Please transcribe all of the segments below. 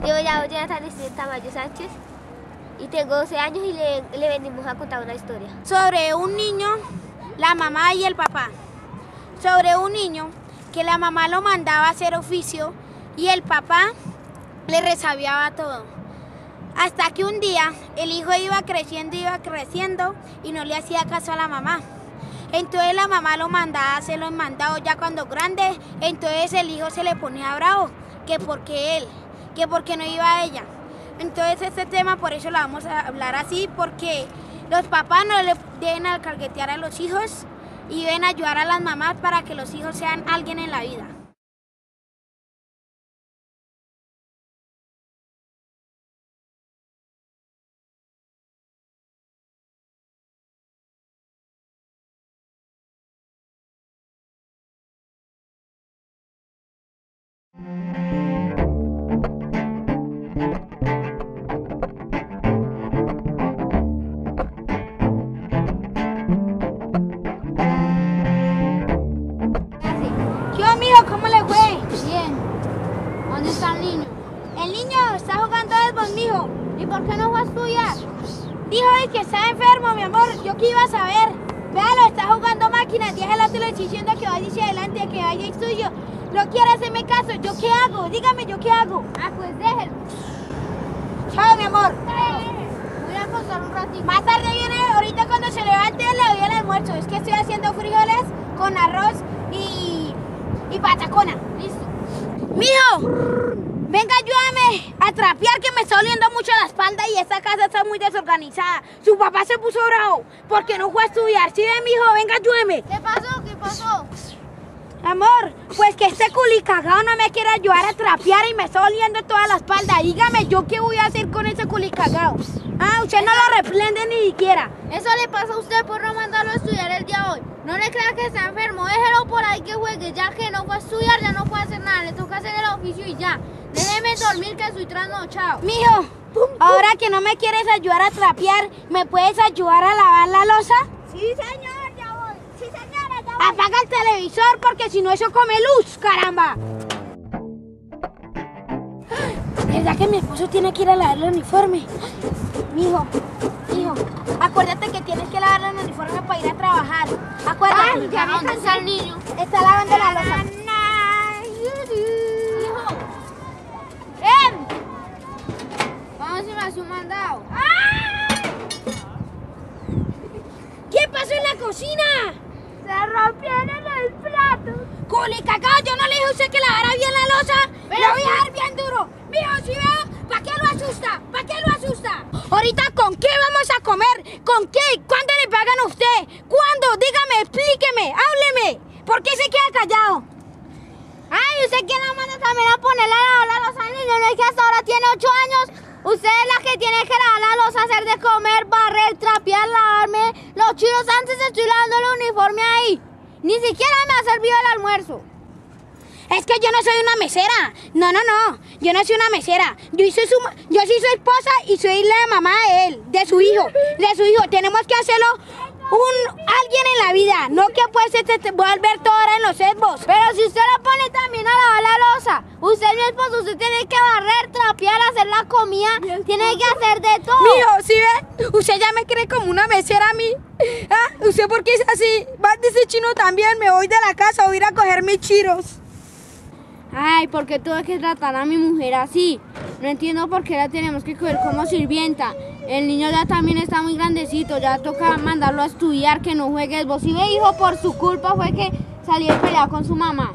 Yo llamo Jonathan Tamayo Sánchez y tengo 12 años y le venimos a contar una historia. Sobre un niño, la mamá y el papá. Sobre un niño que la mamá lo mandaba a hacer oficio y el papá le resabiaba todo. Hasta que un día el hijo iba creciendo y no le hacía caso a la mamá. Entonces la mamá lo mandaba a hacer los mandados ya cuando grande. Entonces el hijo se le ponía bravo, que porque no iba a ella. Entonces este tema por eso lo vamos a hablar así, porque los papás no le deben alcahuetear a los hijos y deben ayudar a las mamás para que los hijos sean alguien en la vida. ¿Qué, mijo? ¿Cómo le fue? Bien. ¿Dónde está el niño? El niño está jugando fútbol, mijo. ¿Y por qué no fue a estudiar? Dijo que está enfermo, mi amor. ¿Yo qué iba a saber? Véalo, está jugando máquinas. Déjala, te lo estoy diciendo que vaya hacia adelante, que vaya a estudio. No quiere hacerme caso. ¿Yo qué hago? Dígame, ¿yo qué hago? Ah, pues déjelo. Chao, mi amor. Voy a acostar un ratito. Más tarde viene, ahorita cuando se levante le doy el almuerzo. Es que estoy haciendo frijoles con arroz y patacona. Listo. ¡Mijo! Venga, ayúdame a trapear, que me está oliendo mucho la espalda y esta casa está muy desorganizada. Su papá se puso bravo porque no fue a estudiar. ¿Sí ve, mijo? Venga, ayúdeme. ¿Qué pasó? ¿Qué pasó? Amor, pues que este culicagao no me quiere ayudar a trapear y me está oliendo toda la espalda. Dígame, ¿yo qué voy a hacer con ese culicagao? Ah, usted no lo reprende ni siquiera. Eso le pasa a usted por no mandarlo a estudiar el día de hoy. No le crea que está enfermo, déjelo por ahí que juegue. Ya que no fue a estudiar, ya no puede hacer nada. Le toca hacer el oficio y ya. Déjeme dormir que estoy trasnochado. Mijo, ahora que no me quieres ayudar a trapear, ¿me puedes ayudar a lavar la loza? Sí, señor, ya voy. Sí, señora, ya voy. Apaga el televisor porque si no eso come luz, caramba. ¿Verdad que mi esposo tiene que ir a lavar el uniforme? Mijo, acuérdate que tienes que lavar el uniforme para ir a trabajar. Acuérdate. Ay, ya, ¿dónde está el niño? Está lavando la loza. Hijo. Vamos a me hace un mandado. ¿Qué pasó en la cocina? Se rompieron los platos. Culicacao, yo no le dije a usted que lavara bien la loza. Pero Lo voy a sí. dejar bien duro. Mijo, ¿sí veo? ¿Para qué lo asusta? ¿Para qué lo asusta? Ahorita, ¿con qué vamos a comer? ¿Con qué? ¿Cuándo le pagan a usted? ¿Cuándo? Dígame, explíqueme, hábleme. ¿Por qué se queda callado? Ay, ¿usted quién la manda también a ponerle a lavar la loza al niño? ¿No es que hasta ahora tiene 8 años? Usted es la que tiene que lavar la loza, hacer de comer, barrer, trapear, lavarme los chinos. Antes estoy lavando el uniforme ahí. Ni siquiera me ha servido el almuerzo. Es que yo no soy una mesera. No. Yo no soy una mesera. Yo sí soy su esposa y soy la mamá de él, de su hijo. Tenemos que hacerlo alguien en la vida. No que pues se volver todo ahora en los sesgos. Pero si usted la pone también a lavar la loza, usted es mi esposo, usted tiene que barrer, trapear, hacer la comida, tiene que hacer de todo. Mijo, ¿sí ve? Usted ya me cree como una mesera a mí. ¿Ah? ¿Usted por qué es así? Va de ese chino también, me voy de la casa, voy a ir a coger mis chiros. Ay, ¿por qué tuve que tratar a mi mujer así? No entiendo por qué la tenemos que coger como sirvienta. El niño ya también está muy grandecito, ya toca mandarlo a estudiar, que no juegues. Vos, si ve, hijo, por su culpa fue que salió peleado con su mamá.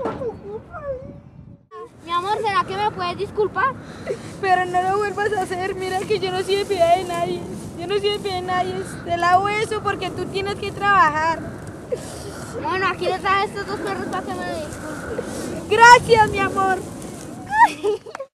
Mi amor, ¿será que me puedes disculpar? Pero no lo vuelvas a hacer, mira que yo no soy de piedad de nadie. Yo no soy de piedad de nadie. Te lavo eso porque tú tienes que trabajar. Bueno, aquí le traje estos 2 perros para que me disculpen. Gracias, mi amor.